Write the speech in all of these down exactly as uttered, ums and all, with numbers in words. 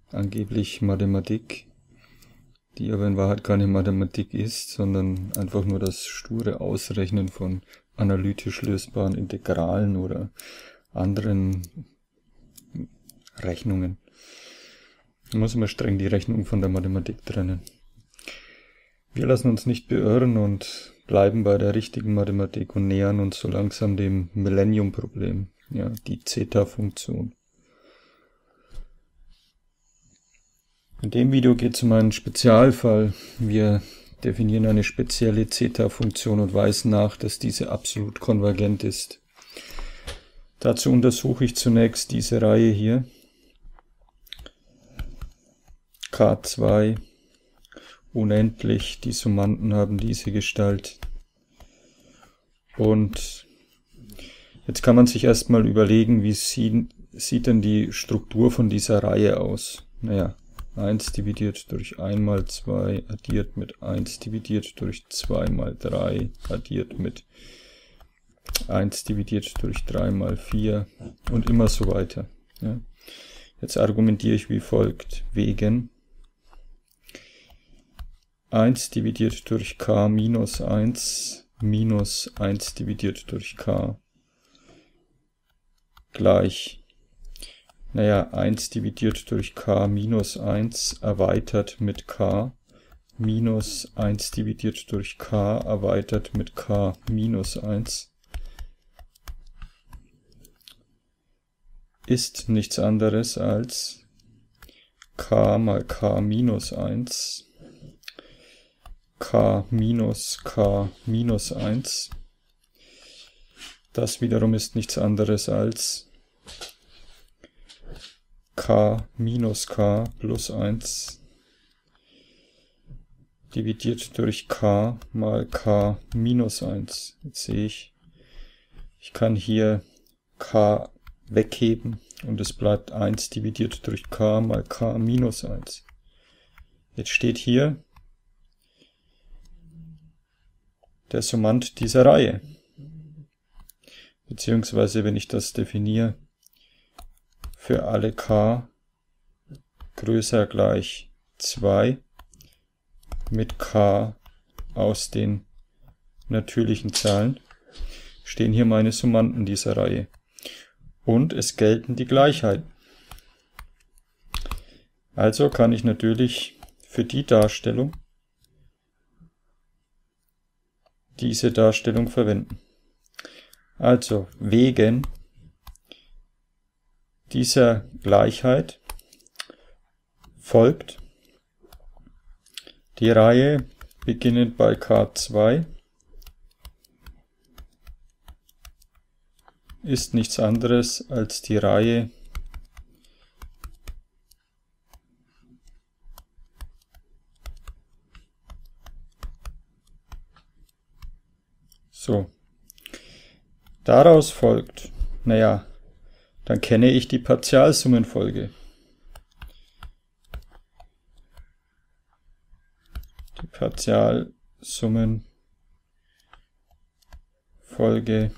angeblich Mathematik, die aber in Wahrheit keine Mathematik ist, sondern einfach nur das sture Ausrechnen von analytisch lösbaren Integralen oder anderen Rechnungen. Da muss man streng die Rechnung von der Mathematik trennen. Wir lassen uns nicht beirren und bleiben bei der richtigen Mathematik und nähern uns so langsam dem Millennium-Problem, ja, die Zeta-Funktion. In dem Video geht es um einen Spezialfall. Wir definieren eine spezielle Zeta-Funktion und weisen nach, dass diese absolut konvergent ist. Dazu untersuche ich zunächst diese Reihe hier, K zwei, unendlich, die Summanden haben diese Gestalt. Und jetzt kann man sich erstmal überlegen, wie sieht, sieht denn die Struktur von dieser Reihe aus? Naja, eins dividiert durch eins mal zwei, addiert mit eins dividiert durch zwei mal drei, addiert mit eins dividiert durch drei mal vier und immer so weiter. Ja. Jetzt argumentiere ich wie folgt, wegen eins dividiert durch k minus eins minus eins dividiert durch k gleich, naja, eins dividiert durch k minus eins erweitert mit k minus eins dividiert durch k erweitert mit k minus eins ist nichts anderes als k mal k minus eins k minus k minus eins. Das wiederum ist nichts anderes als k minus k plus eins dividiert durch k mal k minus eins. Jetzt sehe ich, ich kann hier k wegheben und es bleibt eins dividiert durch k mal k minus eins. Jetzt steht hier der Summand dieser Reihe. Beziehungsweise, wenn ich das definiere, für alle k größer gleich zwei mit k aus den natürlichen Zahlen stehen hier meine Summanden dieser Reihe. Und es gelten die Gleichheiten. Also kann ich natürlich für die Darstellung diese Darstellung verwenden. Also wegen dieser Gleichheit folgt die Reihe beginnend bei k zwei ist nichts anderes als die Reihe so. Daraus folgt, naja, dann kenne ich die Partialsummenfolge. Die Partialsummenfolge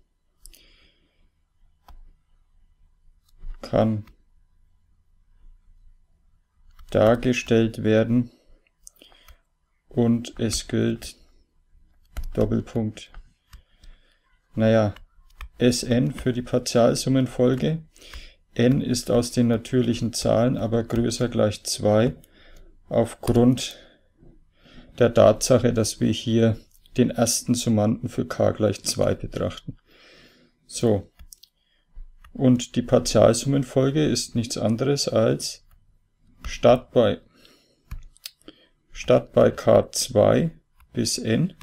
kann dargestellt werden und es gilt Doppelpunkt, naja, Sn für die Partialsummenfolge. N ist aus den natürlichen Zahlen, aber größer gleich zwei, aufgrund der Tatsache, dass wir hier den ersten Summanden für k gleich zwei betrachten. So, und die Partialsummenfolge ist nichts anderes als statt bei, statt bei k zwei bis n,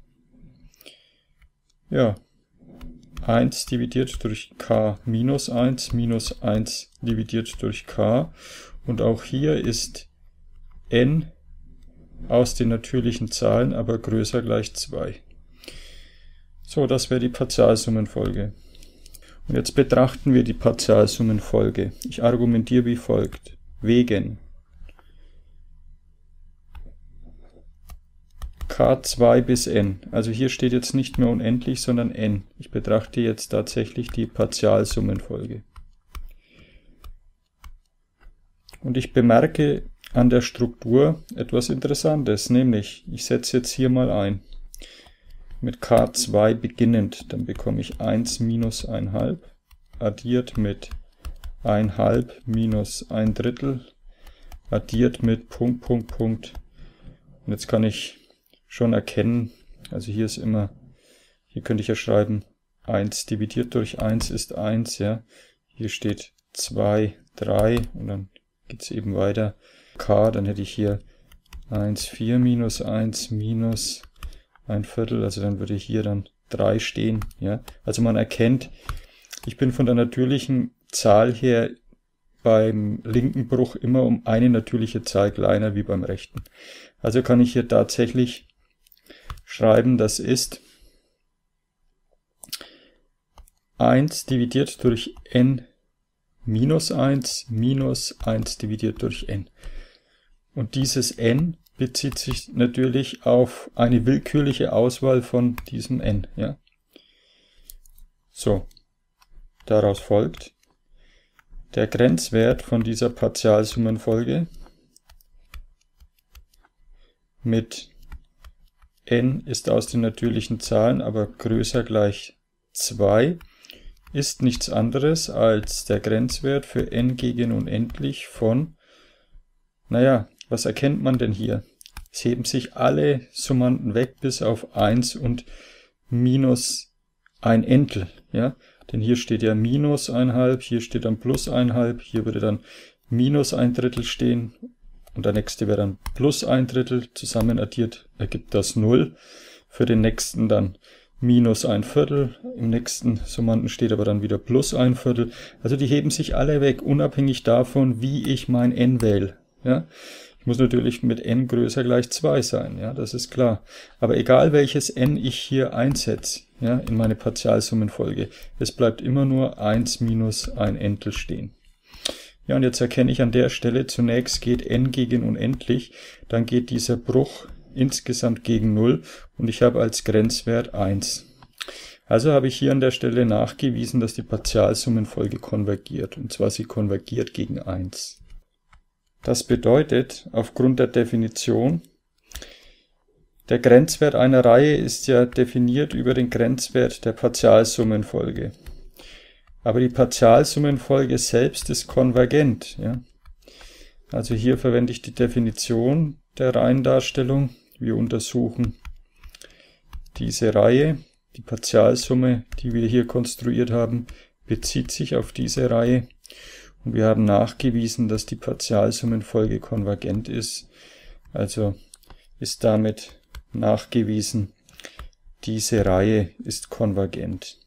ja, eins dividiert durch k minus eins minus eins dividiert durch k, und auch hier ist n aus den natürlichen Zahlen, aber größer gleich zwei. So, das wäre die Partialsummenfolge. Und jetzt betrachten wir die Partialsummenfolge. Ich argumentiere wie folgt. Wegen k zwei bis n. Also hier steht jetzt nicht mehr unendlich, sondern n. Ich betrachte jetzt tatsächlich die Partialsummenfolge. Und ich bemerke an der Struktur etwas Interessantes, nämlich ich setze jetzt hier mal ein mit K zwei beginnend, dann bekomme ich eins minus eins halb, addiert mit eins halb minus ein Drittel, addiert mit Punkt, Punkt, Punkt. Und jetzt kann ich schon erkennen, also hier ist immer, hier könnte ich ja schreiben, eins dividiert durch eins ist eins, ja. Hier steht zwei, drei und dann geht es eben weiter. K, dann hätte ich hier eins, vier minus eins minus ein Viertel, also dann würde hier dann drei stehen, ja. Also man erkennt, ich bin von der natürlichen Zahl her beim linken Bruch immer um eine natürliche Zahl kleiner wie beim rechten. Also kann ich hier tatsächlich schreiben, das ist eins dividiert durch n minus eins minus eins dividiert durch n. Und dieses n bezieht sich natürlich auf eine willkürliche Auswahl von diesem n. Ja? So, daraus folgt, der Grenzwert von dieser Partialsummenfolge mit n ist aus den natürlichen Zahlen, aber größer gleich zwei, ist nichts anderes als der Grenzwert für n gegen unendlich von, naja, was erkennt man denn hier? Es heben sich alle Summanden weg bis auf eins und minus ein Entel, ja? Denn hier steht ja minus ein halb, hier steht dann plus ein halb, hier würde dann minus ein Drittel stehen und der nächste wäre dann plus ein Drittel, zusammen addiert ergibt das null. Für den nächsten dann minus ein Viertel, im nächsten Summanden steht aber dann wieder plus ein Viertel. Also die heben sich alle weg, unabhängig davon, wie ich mein n wähle. Ja? Ich muss natürlich mit n größer gleich zwei sein, ja, das ist klar. Aber egal welches n ich hier einsetze, ja, in meine Partialsummenfolge, es bleibt immer nur eins minus ein Entel stehen. Ja, und jetzt erkenne ich an der Stelle, zunächst geht n gegen unendlich, dann geht dieser Bruch insgesamt gegen null und ich habe als Grenzwert eins. Also habe ich hier an der Stelle nachgewiesen, dass die Partialsummenfolge konvergiert, und zwar sie konvergiert gegen eins. Das bedeutet, aufgrund der Definition, der Grenzwert einer Reihe ist ja definiert über den Grenzwert der Partialsummenfolge. Aber die Partialsummenfolge selbst ist konvergent. Ja? Also hier verwende ich die Definition der Reihendarstellung. Wir untersuchen diese Reihe. Die Partialsumme, die wir hier konstruiert haben, bezieht sich auf diese Reihe. Und wir haben nachgewiesen, dass die Partialsummenfolge konvergent ist. Also ist damit nachgewiesen, diese Reihe ist konvergent.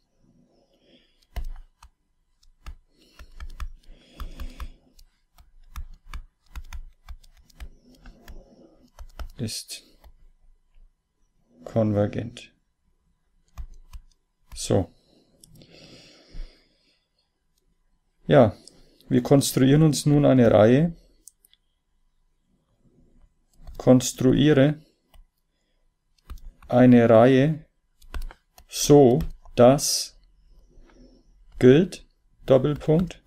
Ist konvergent. So. Ja. Wir konstruieren uns nun eine Reihe, konstruiere eine Reihe so, dass gilt, Doppelpunkt,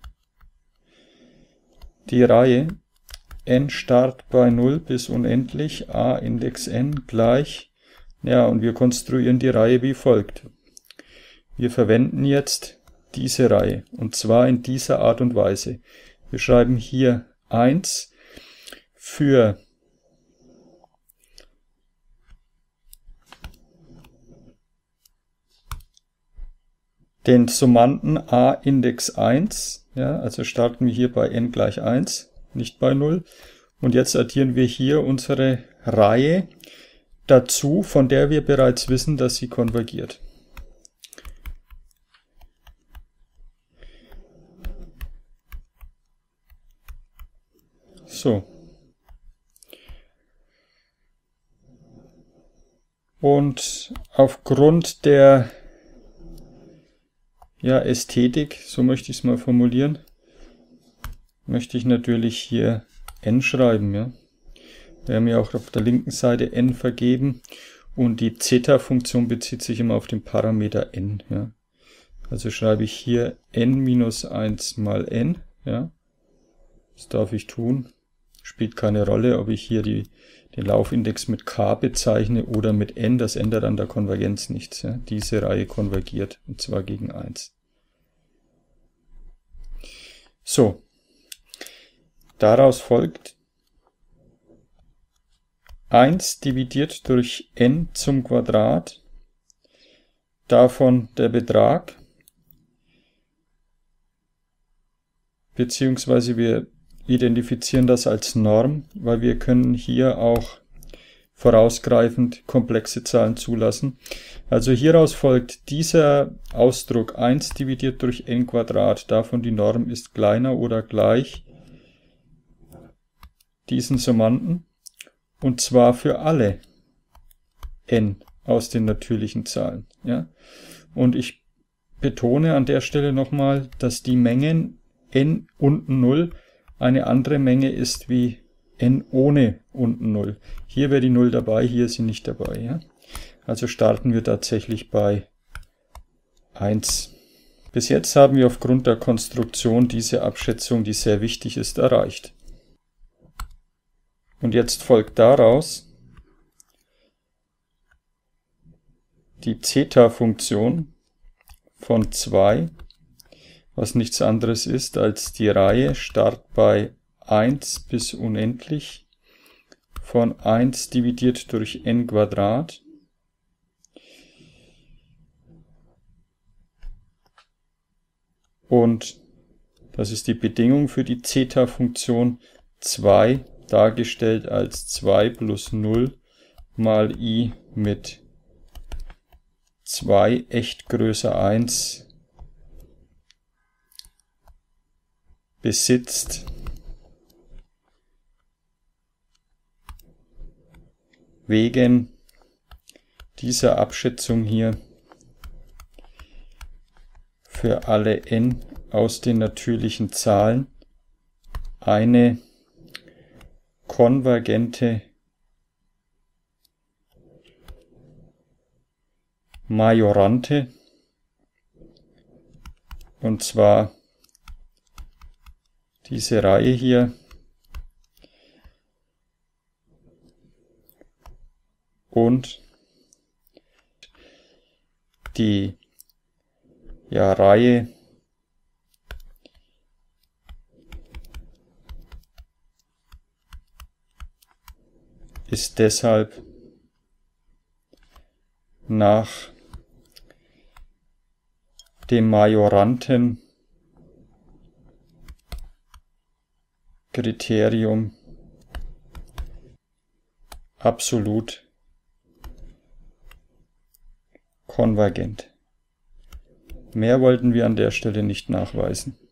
die Reihe n Start bei null bis unendlich, a Index n gleich, ja, und wir konstruieren die Reihe wie folgt. Wir verwenden jetzt diese Reihe, und zwar in dieser Art und Weise. Wir schreiben hier eins für den Summanden a Index eins, ja, also starten wir hier bei n gleich eins, nicht bei null, und jetzt addieren wir hier unsere Reihe dazu, von der wir bereits wissen, dass sie konvergiert. So. Und aufgrund der ja, Ästhetik, so möchte ich es mal formulieren, möchte ich natürlich hier n schreiben. Ja. Wir haben ja auch auf der linken Seite n vergeben und die Zeta-Funktion bezieht sich immer auf den Parameter n. Ja. Also schreibe ich hier n minus eins mal n. Ja. Das darf ich tun. Spielt keine Rolle, ob ich hier die, den Laufindex mit K bezeichne oder mit N. Das ändert an der Konvergenz nichts. Ja. Diese Reihe konvergiert, und zwar gegen eins. So. Daraus folgt eins dividiert durch n zum Quadrat, davon der Betrag, beziehungsweise wir identifizieren das als Norm, weil wir können hier auch vorausgreifend komplexe Zahlen zulassen. Also hieraus folgt dieser Ausdruck eins dividiert durch n Quadrat, davon die Norm ist kleiner oder gleich diesen Summanden, und zwar für alle n aus den natürlichen Zahlen. Ja? Und ich betone an der Stelle nochmal, dass die Mengen n unten null eine andere Menge ist wie n ohne unten null. Hier wäre die null dabei, hier ist sie nicht dabei. Ja? Also starten wir tatsächlich bei eins. Bis jetzt haben wir aufgrund der Konstruktion diese Abschätzung, die sehr wichtig ist, erreicht. Und jetzt folgt daraus die Zeta-Funktion von zwei, was nichts anderes ist als die Reihe Start bei eins bis unendlich von eins dividiert durch n Quadrat und das ist die Bedingung für die Zeta-Funktion zwei, dargestellt als zwei plus null mal i mit zwei echt größer eins besitzt wegen dieser Abschätzung hier für alle n aus den natürlichen Zahlen eine konvergente Majorante, und zwar diese Reihe hier und die ja, Reihe ist deshalb nach dem Majoranten Kriterium absolut konvergent. Mehr wollten wir an der Stelle nicht nachweisen.